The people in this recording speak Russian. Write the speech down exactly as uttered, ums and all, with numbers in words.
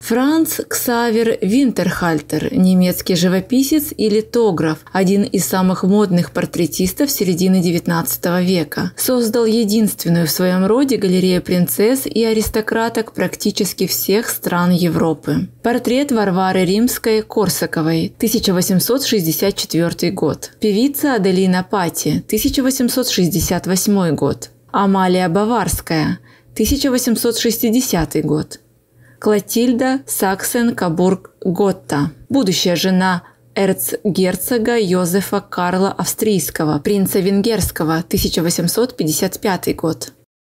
Франц Ксавер Винтерхальтер, немецкий живописец и литограф, один из самых модных портретистов середины девятнадцатого века. Создал единственную в своем роде галерею принцесс и аристократок практически всех стран Европы. Портрет Варвары Римской-Корсаковой, тысяча восемьсот шестьдесят четвёртый год. Певица Аделина Пати, тысяча восемьсот шестьдесят восьмой год. Амалия Баварская, тысяча восемьсот шестидесятый год. Клотильда Саксен-Кобург-Готта, будущая жена эрцгерцога Йозефа Карла Австрийского, принца венгерского, тысяча восемьсот пятьдесят пятый год.